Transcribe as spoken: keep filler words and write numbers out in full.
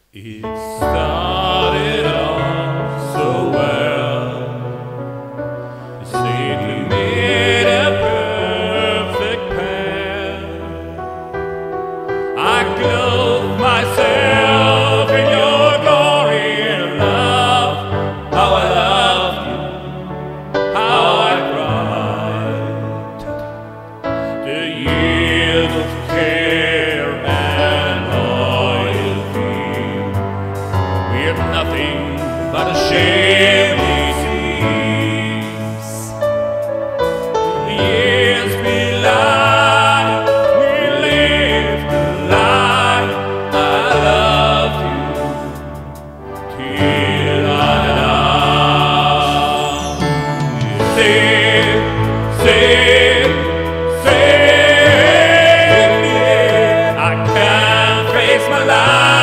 It started off so well. It seemed we made a perfect pair. I clothed myself in your glory and love. How I loved you, how I cried. The years of care and nothing but a shame it seems. Years we lied, we lived a lie. I love you till I die. Say, say, say, I can't trace my life.